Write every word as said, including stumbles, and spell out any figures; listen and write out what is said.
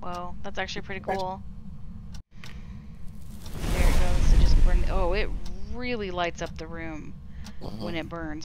Whoa, that's actually pretty cool. There it goes. It just burned. Oh, it really lights up the room when it burns.